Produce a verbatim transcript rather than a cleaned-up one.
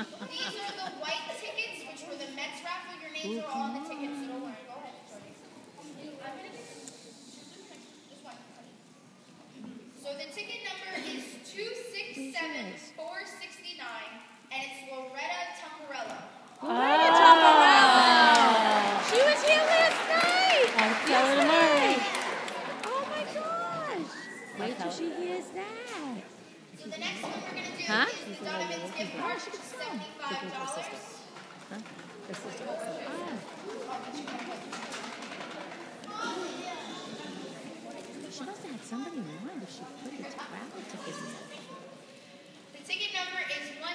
These are the white tickets, which were the Mets raffle. Your names are all on the tickets, so don't worry. Go ahead, Jordy. I'm gonna get this one. So the ticket number is two six seven four six nine, and it's Loretta Tamparello. Loretta Tamparello! She was here last night! I'll tell her tomorrow. Oh my gosh! Wait till she hears that. So the next one we're going to do Huh? is the Donovan's gift card, which is seventy-five dollars. Huh? Her sister. Ah. She must have had somebody in mind if she put the travel tickets in. The ticket number is one